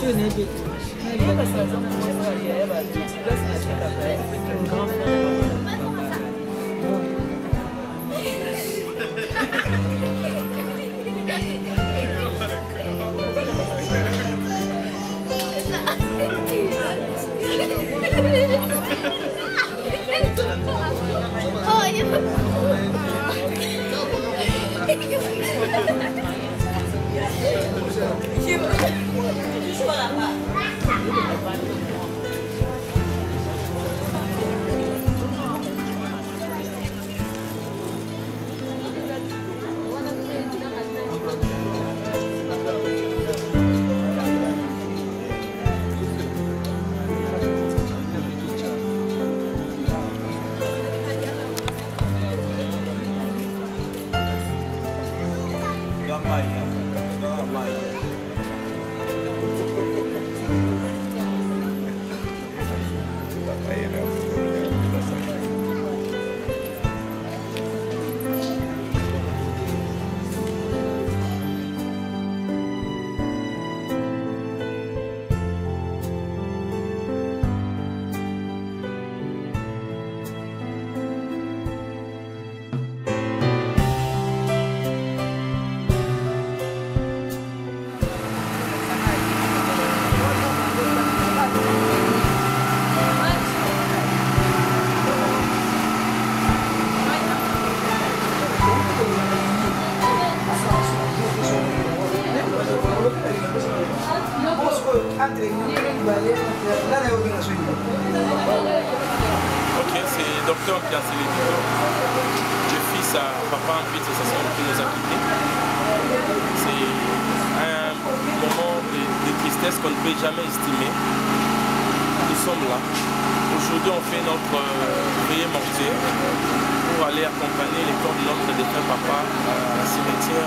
Ok, c'est docteur Pierre Célébito. Je suis fils à papa en vie de cessation qui nous a quittés. C'est un moment de tristesse qu'on ne peut jamais estimer. Nous sommes là. Aujourd'hui, on fait notre veillée mortuaire pour aller accompagner les corps de notre défunt papa à la cimetière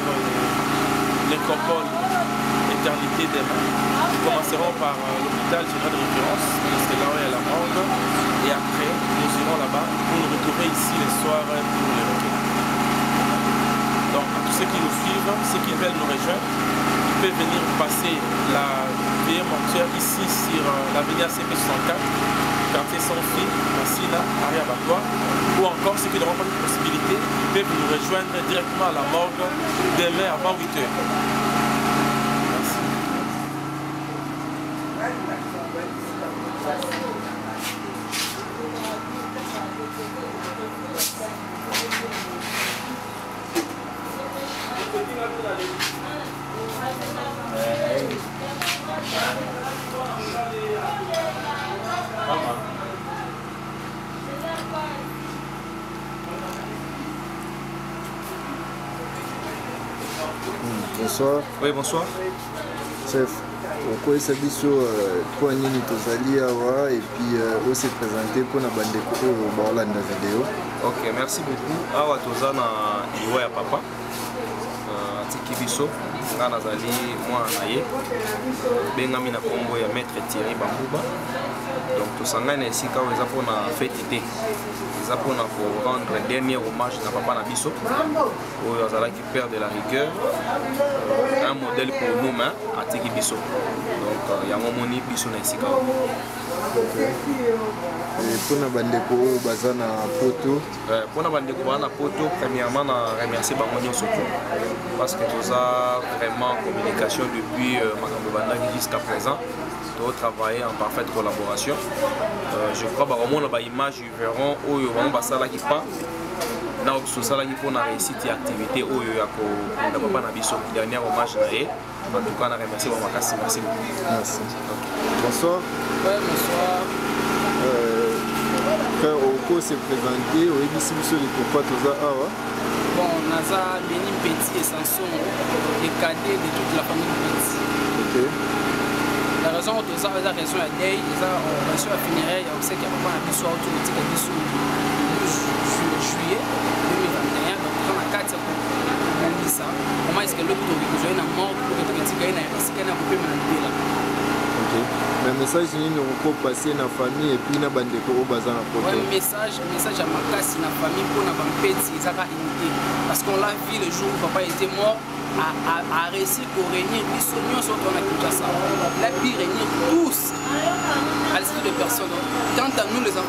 de Nécropole. Éternité demain. Nous commencerons par l'hôpital général de référence, parce que là où il y a la morgue, et après nous irons là-bas pour nous retrouver ici le soir pour les requêtes. Donc à tous ceux qui nous suivent, ceux qui veulent nous rejoindre, ils peuvent venir passer la veillée mortuaire ici sur l'avenue ACP64, quartier Sans-Fil, Massina, Ariabattois, ou encore ceux qui n'auront pas de possibilité, ils peuvent nous rejoindre directement à la morgue demain avant 8 h. Bonsoir. Oui, bonsoir. Chef, pourquoi ça dit sur quoi nous tozali awa et puis où s'est présenté pour na bande ko la vidéo. Ok, merci beaucoup. Awa tozana iwa ya papa. Tiki biso nga nazali mwana na ye. Bengami na kombo ya maître Thierry Bambuba. Donc tosangana esika oyo eza pona fête té. Eza pona ko rendre un dernier hommage na papa na biso. Oyo azalaki père de la rigueur. Un modèle pour nous mains à Tiki biso. Donc yango moni biso na esika. Et pour na bande ko bazana poto. Pour na bande ko bana poto, premièrement na remercier bango nyonso parce que nous avons vraiment en communication depuis Makambo Bandaki jusqu'à présent. Nous avons travaillé en parfaite collaboration. Je crois que au moins image ils verront où ils vont passer là qui pas. Dans ce sala qui pour la réussite et activité où il y a pour papa na biso dernier hommage na ye. En tout cas, on remercie vraiment merci beaucoup. Merci. Bonsoir. Ouais, bonsoir. Quand Oko s'est présenté, au ABC Biso de pourquoi Toza Awa. Bon, Naza, Béni Petit et Sanson, et cadet de toute la famille Petit. Ok. La raison de ça, la raison est d'ailleurs, la raison à funéraire, il y a aussi qu'il y a pas un bisou automatique à bisou juillet 2021, donc on a 4 pour ça. Comment est-ce que l'autre que j'ai un mort pour que tu gagnes un scan à couper maintenant là. Ok. Mais le message ni nous peut passer na famille et puis na bande ko bazana poto. Ouais, message à ma casse na famille pour na bampeti ezaka unité parce qu'on l'a vu le jour où papa était mort a réussi pour réunir biso nyonso to na Kinshasa. La pire réunir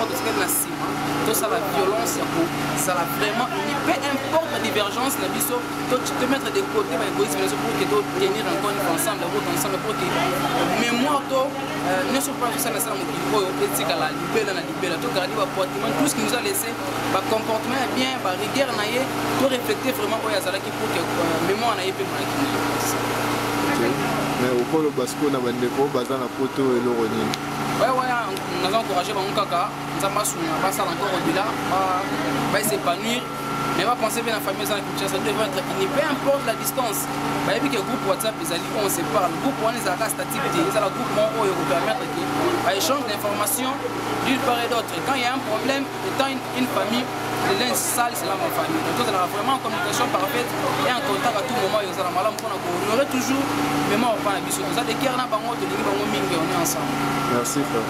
kaka totikali na nsima tosala violence ya kozala vraiment uni peu importe la divergence na biso tomettre de côté baégoïsme na biso pour que totenir encore une fois ensemble route ensemble pour que mémoire to nyonso mpo tosala nasala mokili oyo etikala libela na libela togardi baportement tout ce qui nous a laissé bacomportement ya bien barigueur na ye toreflecte vraiment oyo azalaki pour que mémoire na ye mpe monaki na ye. Mais okolo basiko na bandeko baza na poto eloko nini? Ouais, naza encouragé bango kaka nzambe asunga basala encore au-delà s'épanouir mais va penser bien la famille ça ça devrait être unis peu importe la distance bayebi que groupe WhatsApp ezali on se parle groupe wana ezalaka statique te ezala groupe moko oyo kopermettre que baéchange d'informations d'une part et d'autre quand il y a un problème étant une famille le linge sale c'est là ma famille donc on a vraiment en communication parfaite et en contact à tout moment ils ont la malamu pour on aurait toujours mémoire pas la biso ça de cœur na bango de lingi bango mingi on est ensemble. Merci frère.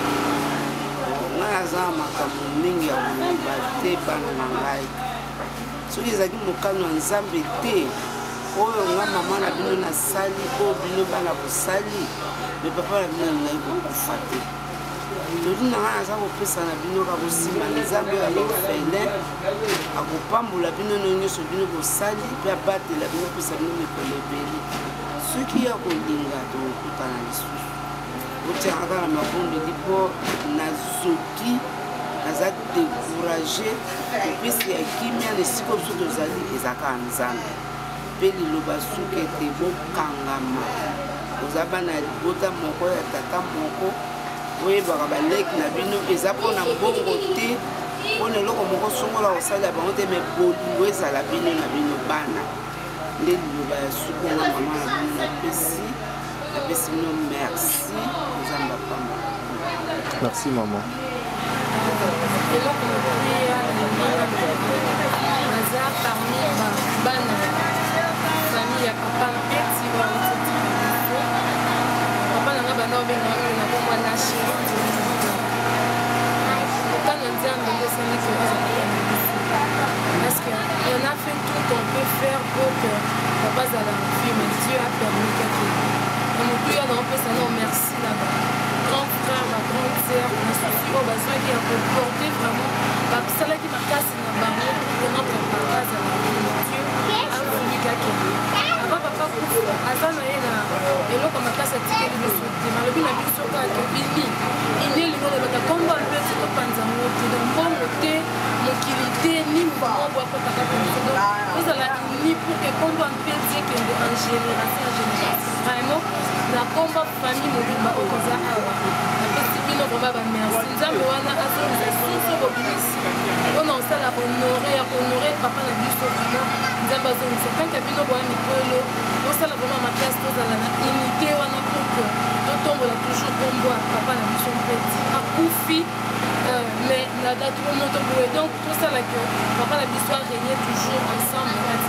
Naza makambo mingi ya koloba te bana na ngai soki ezalaki mokano ya nzambe te oyo nga mama na bino nasali oyo bino bana kosali me papa na bino ngai kokufa te lodi na ngai naza kopesa na bino kakosima nzambe oyo alofele akopambola bino no nyonso bino kosali mpe abatela bino kopesa bino mikolo ebele soki ya kolinga tokokutana lisusu otiaka kaka na mabondeli mpo nazoki naza découragé epesi ya kimia na esika biso tozali ezaka ya nzambe mpe liloba suki ete bokangama oza bana ya libota moko ya tata moko oyebaka baleki na bino eza mpona mbongo te mpona eloko moko songola kosalela bango te me bolingo ezala bino na bino bana nde liloba ya suki nga mama na bino napesi bino merci nzambe apamba. Merci maman. naza parmi bana famille ya papa mpeti papa nanga banda obenga oyo nakomwa nashi okana nzambe nde esalaki parce qu'on a fait tout qu'on peut faire pour que papa azala en vie mais Dieu a permis quelque on peut y non merci là-bas grand frère ma grande sœur na souci oyo bazwaki ya koporter vraiment basalaki makasi na bango pour notre papa azala Dieu avumi kakende avant papa kufa aza na ye na eloko makasi atikeli biso te malobi na biso kaka bini ini elingo lobaka kombo mpesi topanzango te do mbongo te mokili te ni mbongo akotaka biso do ozala ini pour ke kombo mpesi ekende en génération vraiment na kombo famille mobimba oyo koza awa napesi bino vraimen bamerci nzambe wana azongisa susu bobimisi mpona osala honore ya honore papa na biso vraiment nzambe azongisa tanke bino boya mikolo osala vraimen makasi tozala na unité wana pour que totombola toujours kombo ya papa na biso mpeti akufi mais na date po moto boye donc tosala que papa na biso arégné toujours ensemble kati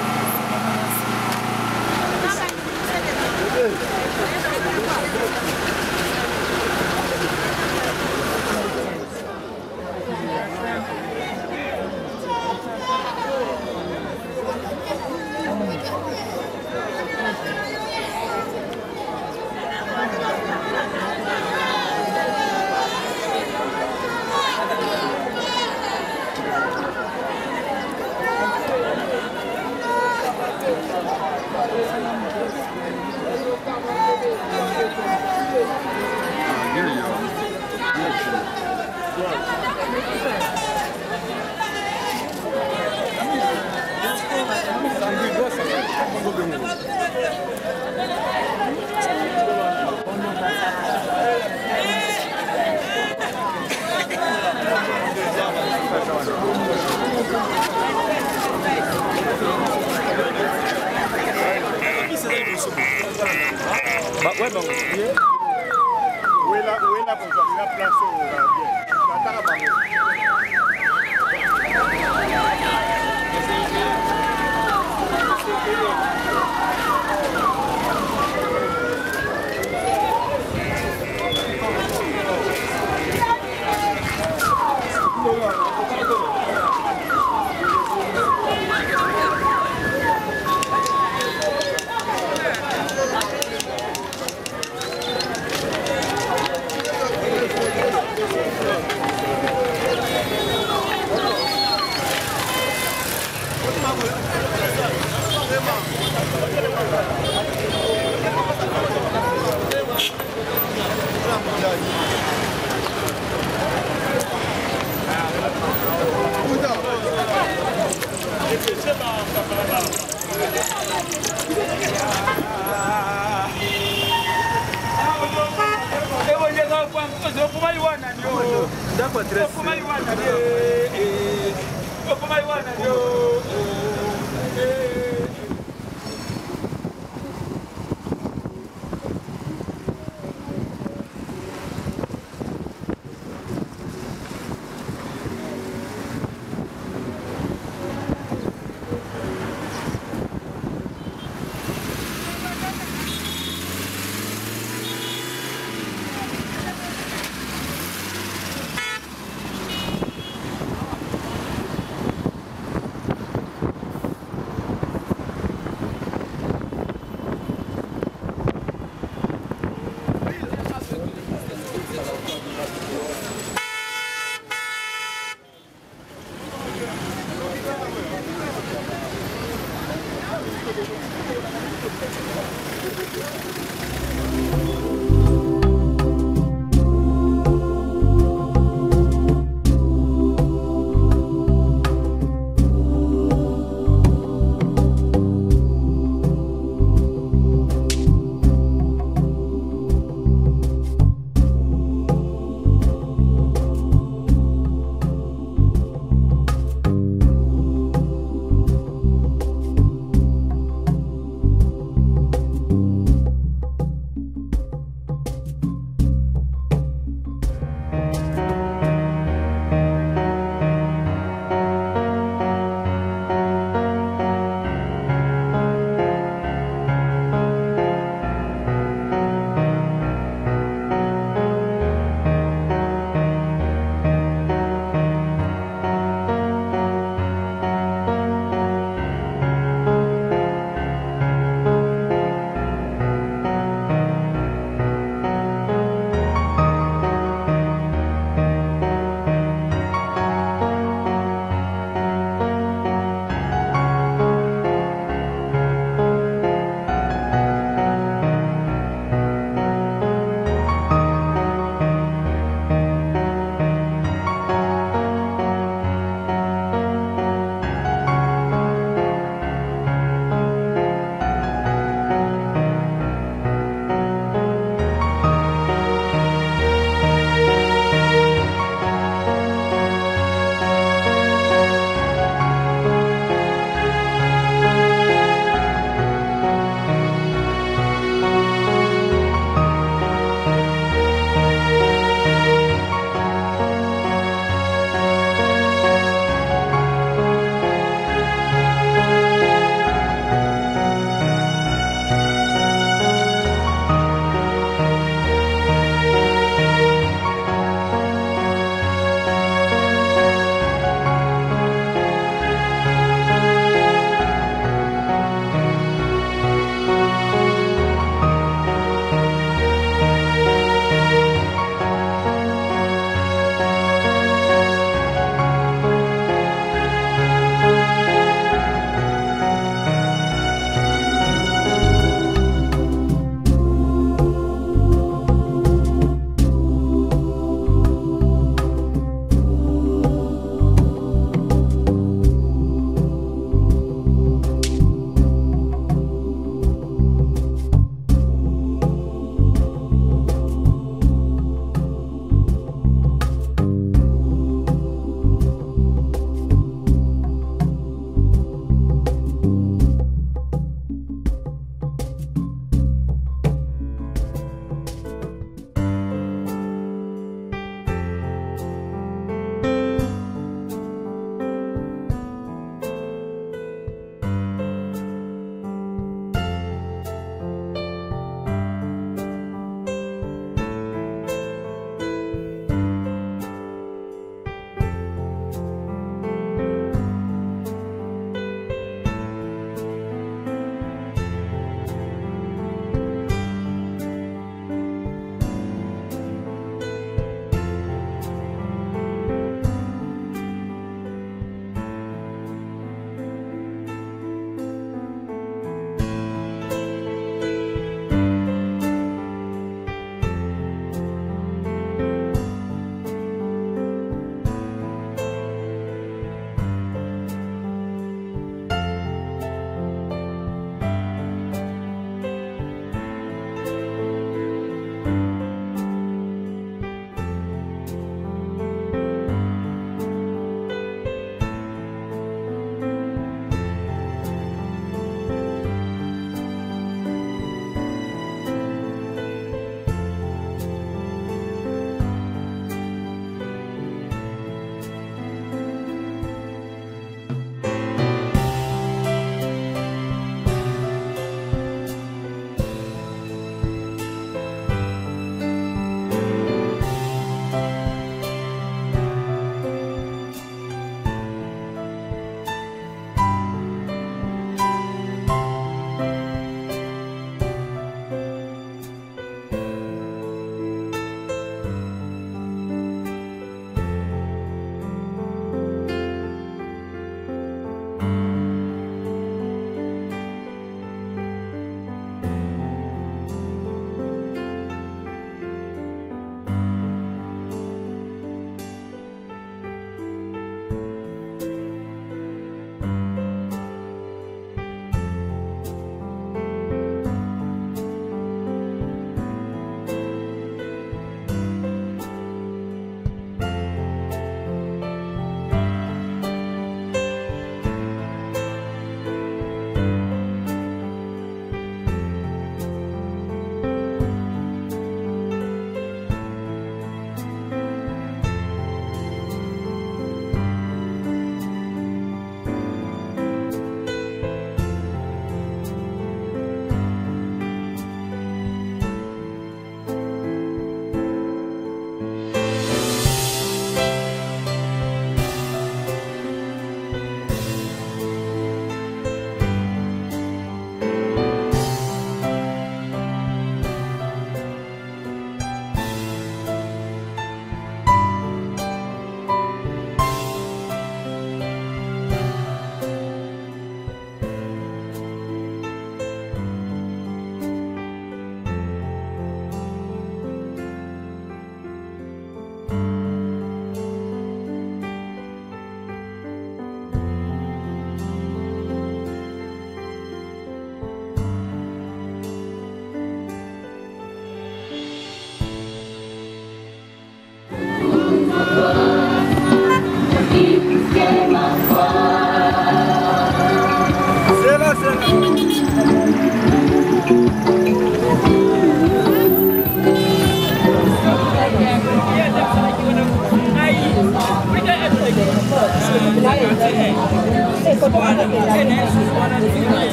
Ouais, bah, où est la place ndako adresse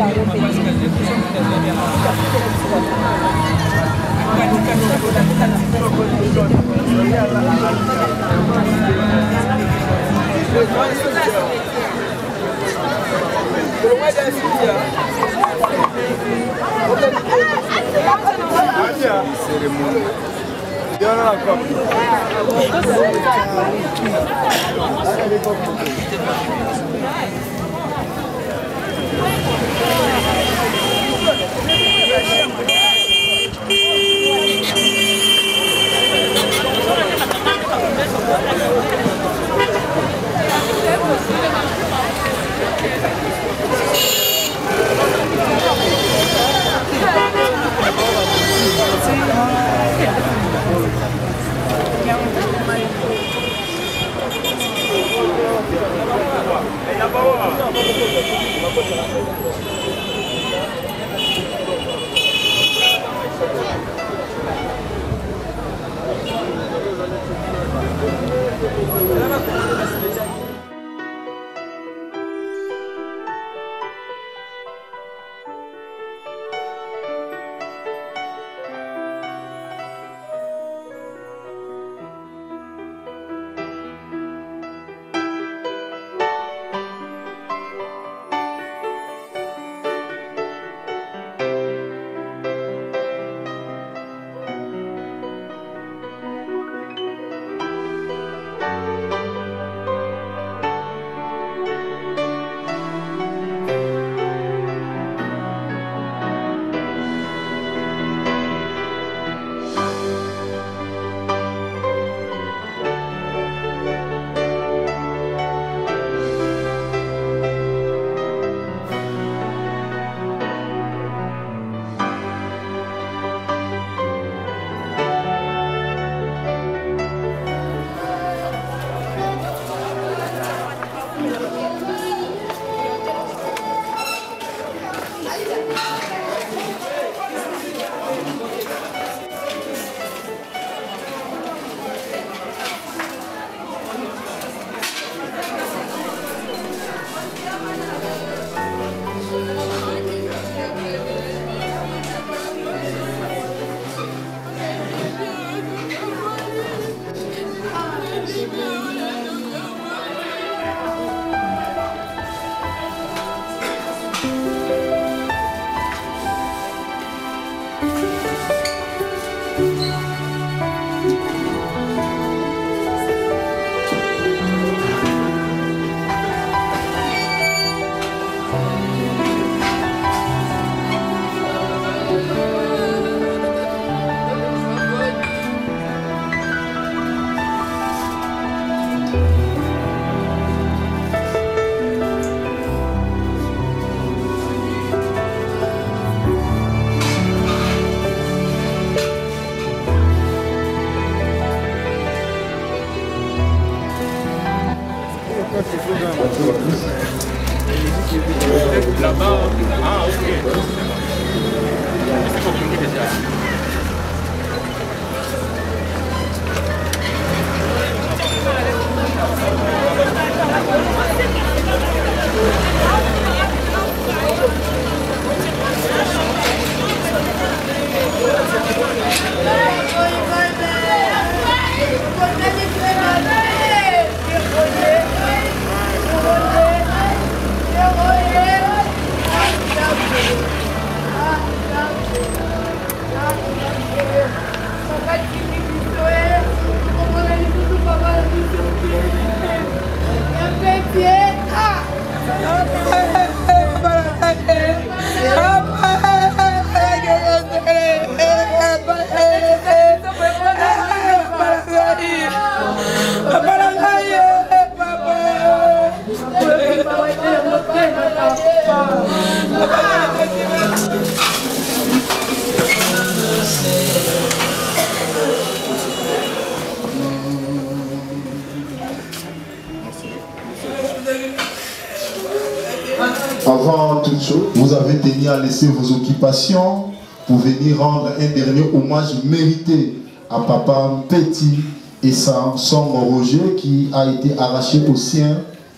Là-bas, ah ok. C'est compliqué déjà. Avant toute chose, vous avez tenu à laisser vos occupations pour venir rendre un dernier hommage mérité à Papa Petit et son Roger qui a été arraché au sien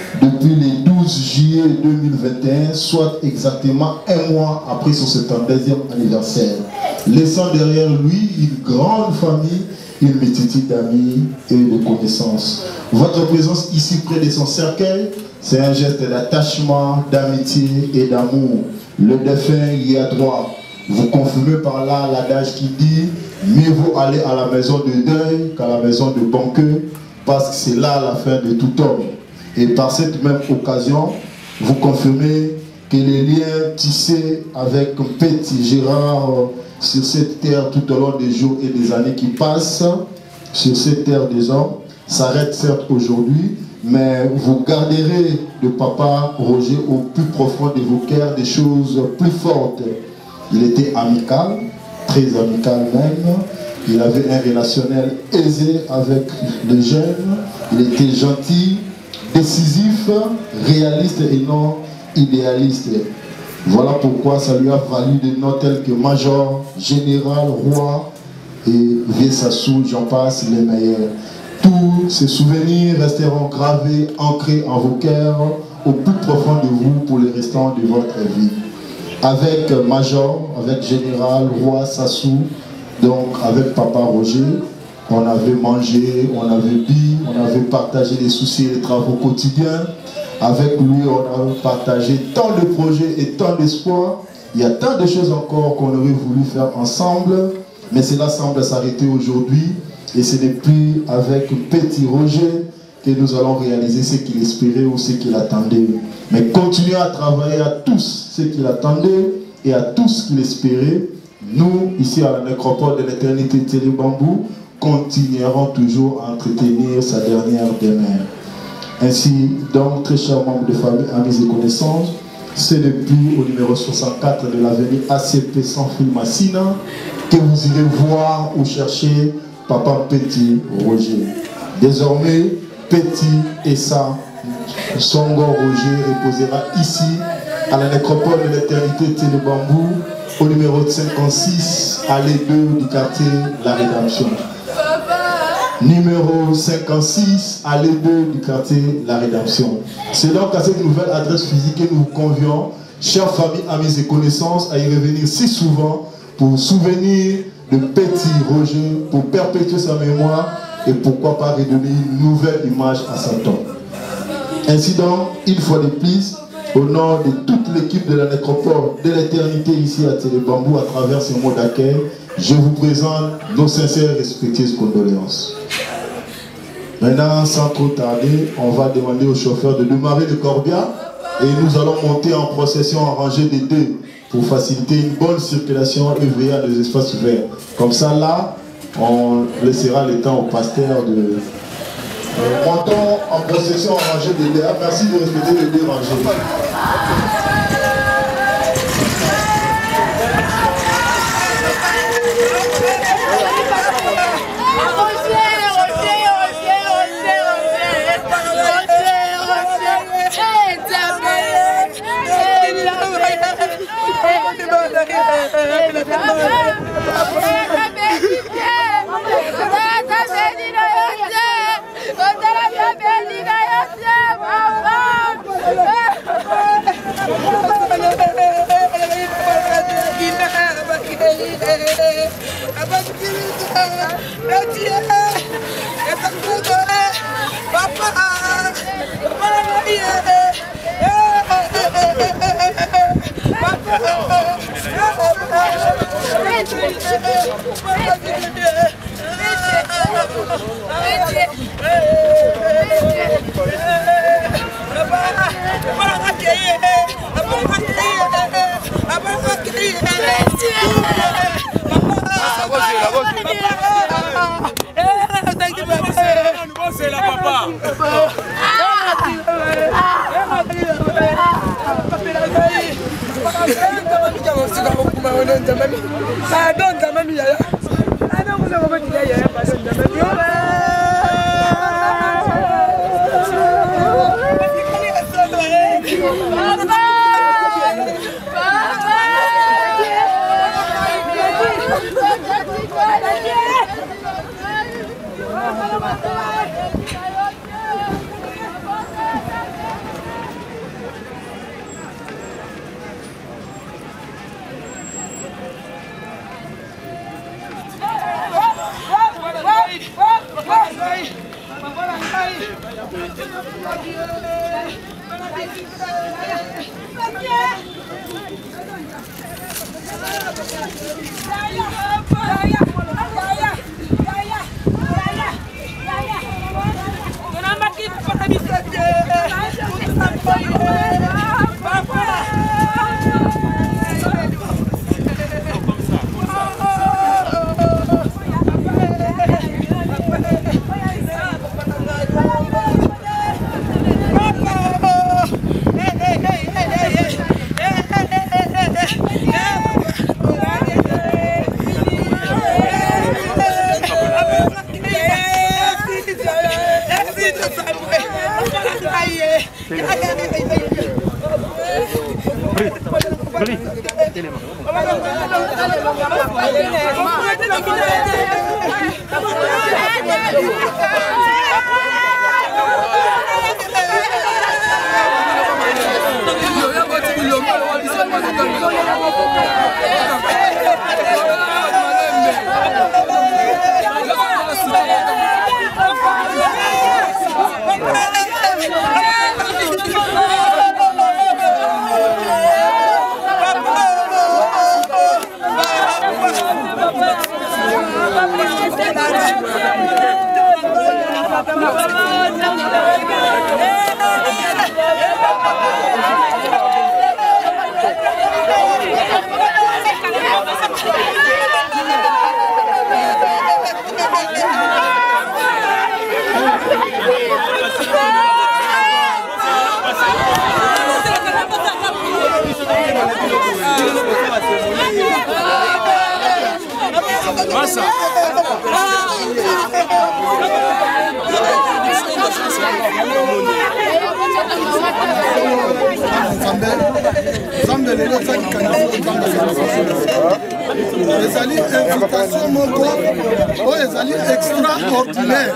depuis le 12 juillet 2021, soit exactement un mois après son 72e anniversaire, laissant derrière lui une grande famille, une multitude d'amis et de connaissances. Votre présence ici près de son cercueil, c'est un geste d'attachement, d'amitié et d'amour. Le défunt y a droit. Vous confirmez par là l'adage qui dit « Mieux vaut aller à la maison de deuil qu'à la maison de banquet » parce que c'est là la fin de tout homme. Et par cette même occasion, vous confirmez que les liens tissés avec Petit Gérard sur cette terre tout au long des jours et des années qui passent, sur cette terre des hommes, s'arrêtent certes aujourd'hui, mais vous garderez de Papa Roger au plus profond de vos cœurs des choses plus fortes. Il était amical, très amical même. Il avait un relationnel aisé avec les jeunes. Il était gentil, décisif, réaliste et non idéaliste. Voilà pourquoi ça lui a valu des noms tels que Major, Général, Roi et Vieux-Sassou, j'en passe les meilleurs. Tous ces souvenirs resteront gravés, ancrés en vos cœurs, au plus profond de vous pour le restant de votre vie. Avec Major, avec Général, Roi, Sassou, donc avec Papa Roger, on avait mangé, on avait bu, on avait partagé les soucis et les travaux quotidiens. Avec lui, on a partagé tant de projets et tant d'espoirs. Il y a tant de choses encore qu'on aurait voulu faire ensemble, mais cela semble s'arrêter aujourd'hui. Et ce n'est plus avec Petit Roger que nous allons réaliser ce qu'il espérait ou ce qu'il attendait. Mais continuez à travailler à tous ce qu'il attendait et à tout ce qu'il espérait. Nous, ici à la nécropole de l'éternité Télé Bambou, continuerons toujours à entretenir sa dernière demeure. Ainsi, donc, très chers membres de famille, amis et connaissances, c'est depuis au numéro 64 de l'avenue ACP sans fil Massina que vous irez voir ou chercher Papa Petit Roger. Désormais, Petit et sa Songo Roger reposera ici à la nécropole de l'éternité Télé Bambou au numéro 56, allée 2 du quartier La Rédemption. Numéro 56, allée 2 du quartier La Rédemption. C'est donc à cette nouvelle adresse physique que nous vous convions, chères familles, amis et connaissances, à y revenir si souvent pour souvenir de Petit Roger, pour perpétuer sa mémoire et pourquoi pas redonner une nouvelle image à sa tombe. Ainsi donc, une fois de plus, au nom de toute l'équipe de la nécropole de l'éternité ici à Télé Bambou, à travers ces mots d'accueil, je vous présente nos sincères et respectueuses condoléances. Maintenant, sans trop tarder, on va demander au chauffeur de démarrer le corbillard et nous allons monter en procession en rangée des deux pour faciliter une bonne circulation et veiller à des espaces ouverts. Comme ça, là, on laissera le temps au pasteur de... montons en procession en rangée des deux. Merci de respecter les deux rangées. ezali invitation moko oyo ezali extraordinaire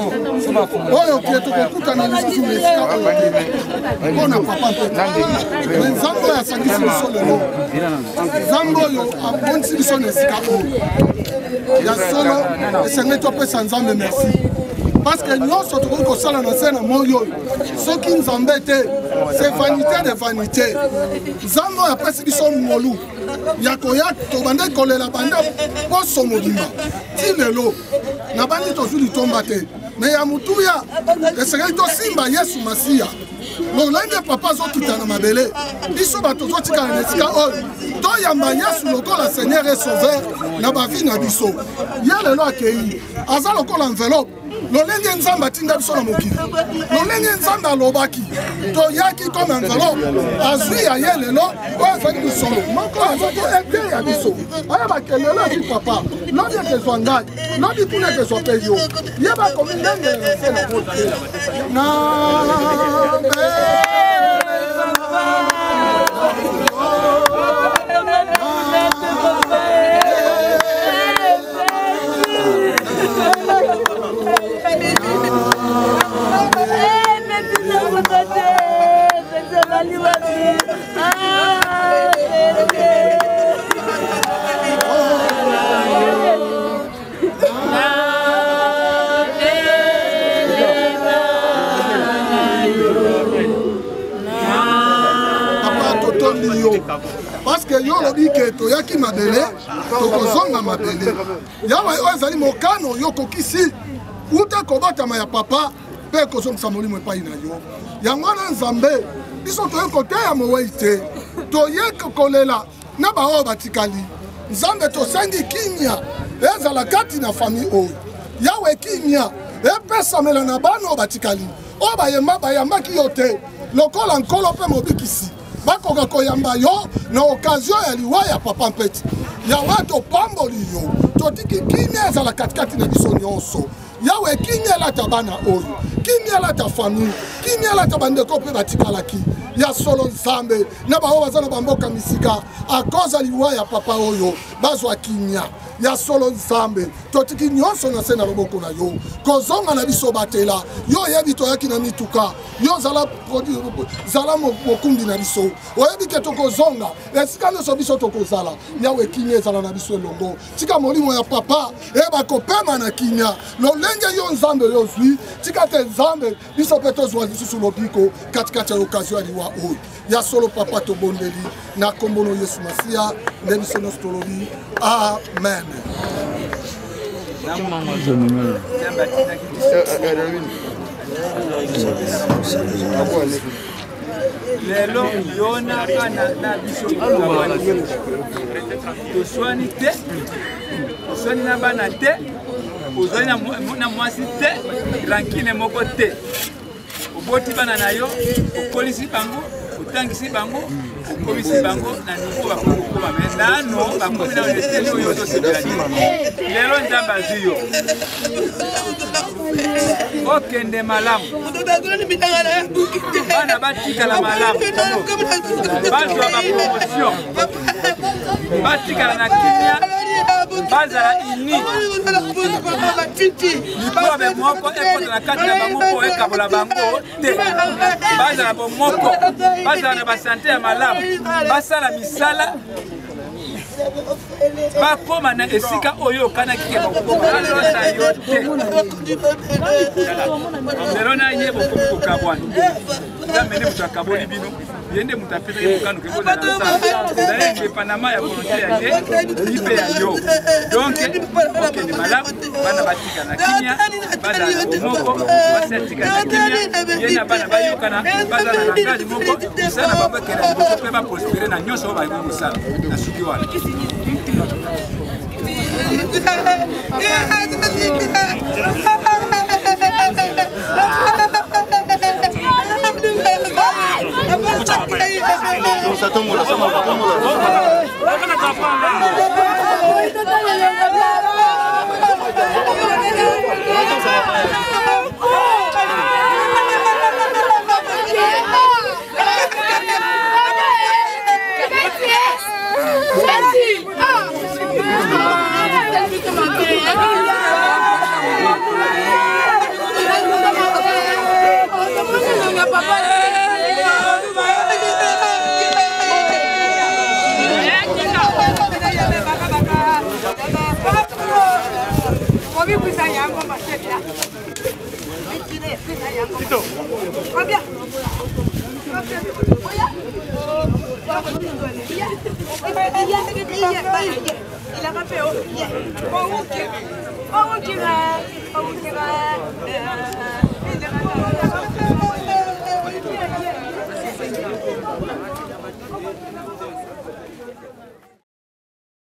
oyo ke tokokutana lisusu na esika oyo mpona papa mpe me nzambe oyo asangisi biso lelo nzambe oyo abondisi biso na esika oyo ya solo esengeli topesa nzambe merci parce que nyonso tokoki kosala na se na moi oyo soki nzambe te c'est vanité de vanité nzambe oyo apesi biso molu ya koya tobande kolela banda poso mobimba ti lelo na bandi tozwi litomba te me ya motuya esengeli tosimba yesu masiya lolenge papa azokita na mabele biso bato tozotikala na esika oyo toyamba yesu lokola seigneur et sauveur na bavi na biso ye lelo akei aza lokola enveloppe lolenge nzambe atinda biso na mokili lolenge nzambe alobaki toyaki comme enveloppe azwi ya ye lelo oyo ezali bisolo moko azoko ete ya biso ayebake lelo ati papa lobi ekezwa ngai lobi kuna ekezwa mpe yo ye bakomi ndenge na se na mote parce que yo lobi ke toyaki mabele tokozonga mabele yawe oyo ezali mokano yo kokisi uta kobotama ya papa mpe kozongisa molimo epai na yo yango wana nzambe biso toye koteya mowei te toye kolela na baoyo batikali nzambe tosengi kimia ezala kati na famille oyo yawe kimia epesamela na bana oyo batikali oyo bayambaki yo te lokola nkolo mpe mobikisi bakoka koyamba yo na occasion ya liwa ya papa mpeti yawe topamboli yo totiki kimia ezala katikati na biso nyonso yawe kimia elata bana oyo kimia elata famille kimia elata bandeko mpe batikalaki ya solo nzambe na baoyo baza na bamboka misika akoza liwa ya papa oyo bazwa kimia ya solo nzambe totiki nyonso na se na loboko na yo kozonga na biso batela yo oyebi toyaki na mituka yo zala mokumbi na biso oyebi ke tokozonga esika nyonso biso tokozala yawe kimia ezala na biso elongo tika molimo ya papa eyeba kopema na kimia lolenge yo nzambe yo zwi tika te nzambe biso mpe tozwa lisusu lobiko katikati ya okazio ya liwa oyo ya solo papa tobondeli na kombo na Yesu Masiya nde biso nyonso tolobi amen. lelo yona bana na biso toswani te toswani na bana te ozali na mwasi te rankine moko te oboti bana na yo okolisi bango otangisi bango okomisi bango na niveau bakokoma me nano bakomi na eteli oyo tosepelani lelo nzambe azwi yo okende malamu bana batikala malamu bazwa bapromotion batikala na kimia bazala ini libobe moko ekota na kati na bango mpo ekabola bango te bazala bomoko bazala na basante ya malamu basala misala bakoma na esika oyo okanaki ke bakoma alonda yo te lelo na ye bokomi kokabwana nzambe nde moto akaboli bino ye nde moto apesaki mokano ke bozala nzambe ezali indépendamment ya volonté ya ye lipe ya yo donc okende malamu bana batika na kimia bazala bomoko basatika na kimia ye na bana bayokana bazala na langage moko misala bango ekenda liboso mpe baprospere na nyonso oyo balingi kosala na suki wana Il a